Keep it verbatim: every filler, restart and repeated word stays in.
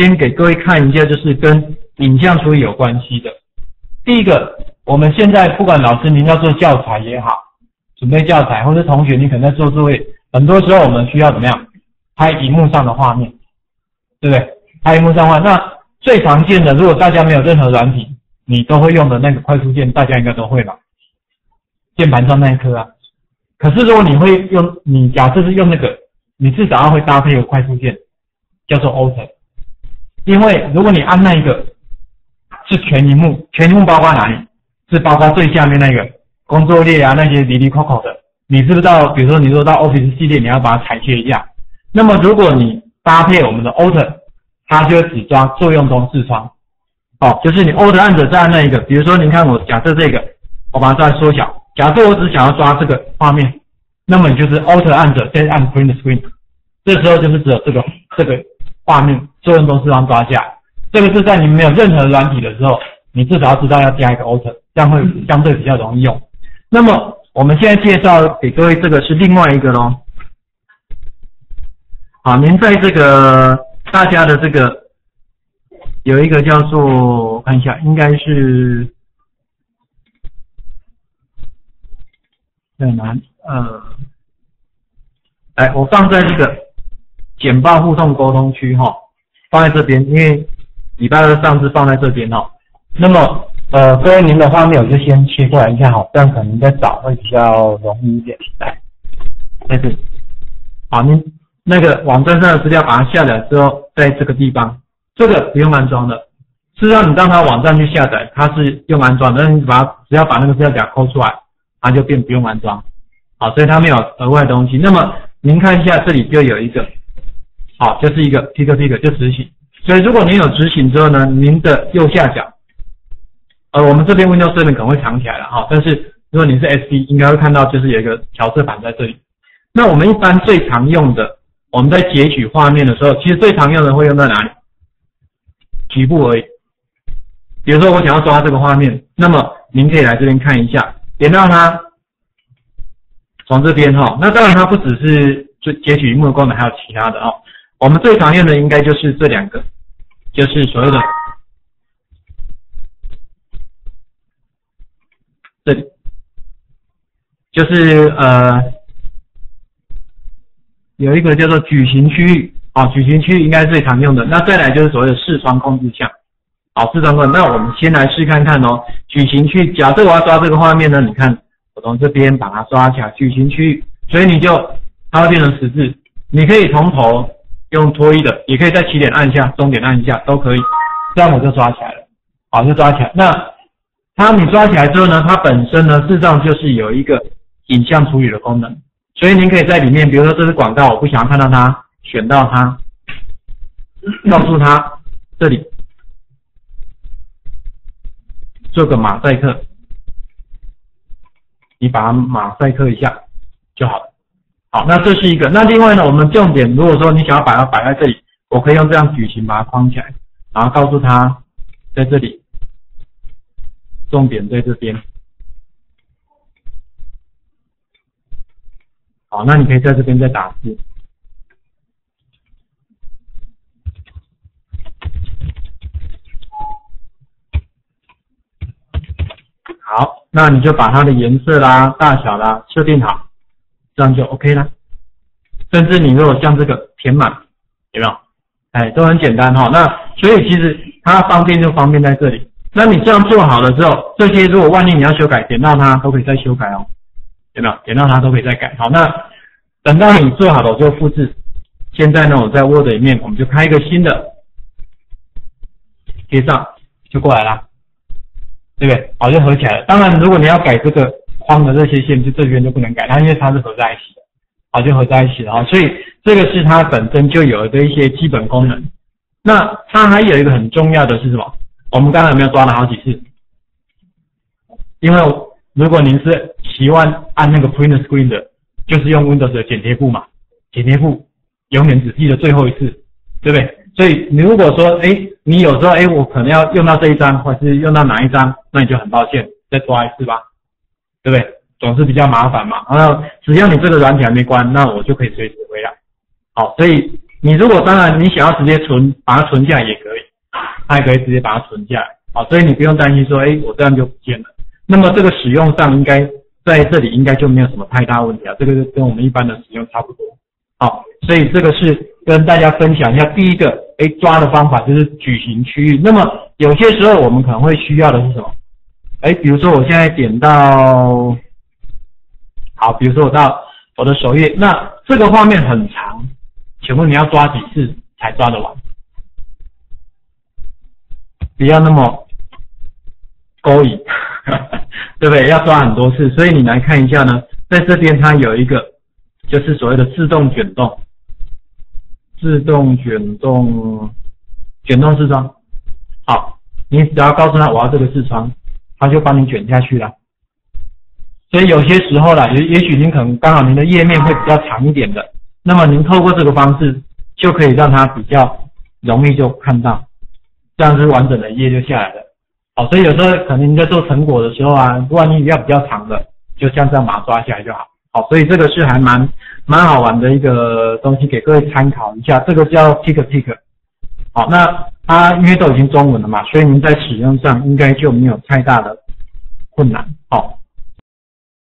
先给各位看一下，就是跟影像处理有关系的。第一个，我们现在不管老师您要做教材也好，准备教材，或者同学你可能在做作业，很多时候我们需要怎么样？拍荧幕上的画面，对不对？拍荧幕上画面，那最常见的，如果大家没有任何软体，你都会用的那个快速键，大家应该都会吧？键盘上那一颗啊。可是如果你会用，你假设是用那个，你至少要会搭配一个快速键，叫做 Alt。因为如果你按那一个是全荧幕，全荧幕包括哪里？是包括最下面那个工作列啊，那些里里扣扣的。你是不是到，比如说你说到 Office 系列，你要把它裁切一下。那么如果你搭配我们的 Alt， 它就会只抓作用中视窗。哦，就是你 Alt 按着再按那一个，比如说您看我假设这个，我把它再缩小。假设我只想要抓这个画面，那么你就是 Alt 按着再按 Print Screen， 这时候就是只有这个这个画面作用中视窗抓下。这个是在你没有任何软体的时候，你至少要知道要加一个 Alt， 这样会相对比较容易用。那么我们现在介绍给各位这个是另外一个咯。好，您在这个大家的这个有一个叫做，我看一下，应该是在哪里？呃，来，我放在这个简报互动沟通区哈，放在这边，因为礼拜二上次放在这边哈。那么呃，各位您的画面我就先切过来一下哈，这样可能再找会比较容易一点。来，在这里，好，您那个网站上的资料把它下载之后，在这个地方，这个不用安装的。事实上，你到它网站去下载，它是用安装的，但是你把它只要把那个资料夹抠出来，它就变不用安装。好，所以它没有额外的东西。那么您看一下，这里就有一个，好，就是一个 pick pick 就执行。所以如果您有执行之后呢，您的右下角，呃，我们这边 Windows 这边可能会藏起来了哈，但是如果你是 S D， 应该会看到就是有一个调色板在这里。那我们一般最常用的，我们在截取画面的时候，其实最常用的会用在哪里？局部而已。比如说我想要抓这个画面，那么您可以来这边看一下，点到它，从这边哈，那当然它不只是就截取荧幕的功能，还有其他的哦。我们最常用的应该就是这两个，就是所谓的这里，就是呃有一个叫做矩形区域啊，矩形区域应该是最常用的。那再来就是所谓的视窗控制项，好，视窗控制。那我们先来试看看哦，矩形区域，假设我要抓这个画面呢，你看我从这边把它抓起来，矩形区域，所以你就它会变成十字，你可以从头用拖曳的，也可以在起点按一下，终点按一下都可以，这样我就抓起来了，好，就抓起来。那它你抓起来之后呢，它本身呢，事实上就是有一个影像处理的功能，所以您可以在里面，比如说这是广告，我不想要看到它，选到它，告诉它这里做个马赛克，你把它马赛克一下就好了。好，那这是一个。那另外呢，我们重点如果说你想要把它摆在这里，我可以用这样矩形把它框起来，然后告诉它在这里，重点在这边。好，那你可以在这边再打字。好，那你就把它的颜色啦、大小啦设定好，这样就 OK 啦。甚至你如果像这个填满，有没有？哎，都很简单哈。那所以其实它方便就方便在这里。那你这样做好了之后，这些如果万一你要修改，点到它都可以再修改哦，有没有？点到它都可以再改。好，那等到你做好了，我就复制。现在呢，我在 Word 里面，我们就开一个新的，贴上就过来啦，对不对？好，就合起来了。当然，如果你要改这个框的这些线，就这边就不能改，它因为它是合在一起的，好，就合在一起了啊。所以这个是它本身就有的一些基本功能。那它还有一个很重要的是什么？我们刚才有没有抓了好几次？因为如果您是习惯按那个 Print Screen 的，就是用 Windows 的剪贴簿嘛，剪贴簿永远只记得最后一次，对不对？所以你如果说，哎，你有时候，哎，我可能要用到这一张，或者是用到哪一张，那你就很抱歉，再抓一次吧，对不对？总是比较麻烦嘛。然后只要你这个软体还没关，那我就可以随时回来。好，所以你如果当然你想要直接存，把它存下来也可以，它也可以直接把它存下来，好，所以你不用担心说，哎，我这样就不见了。那么这个使用上应该在这里应该就没有什么太大问题啊，这个跟我们一般的使用差不多。好，所以这个是跟大家分享一下第一个，哎，抓的方法就是矩形区域。那么有些时候我们可能会需要的是什么？哎，比如说我现在点到，好，比如说我到我的首页，那这个画面很长，请问你要抓几次才抓得完？不要那么勾引，对不对？要抓很多次，所以你来看一下呢，在这边它有一个就是所谓的自动卷动，自动卷动，卷动视窗。好，你只要告诉他我要这个视窗，他就帮你卷下去了。所以有些时候啦，也也许您可能刚好您的页面会比较长一点的，那么您透过这个方式就可以让它比较容易就看到，这样是完整的页就下来了。好，所以有时候可能你在做成果的时候啊，万一要比较长的，就像这样把它抓下来就好。好，所以这个是还蛮蛮好玩的一个东西，给各位参考一下。这个叫 Tick Tick。好，那它因为都已经中文了嘛，所以您在使用上应该就没有太大的困难。好。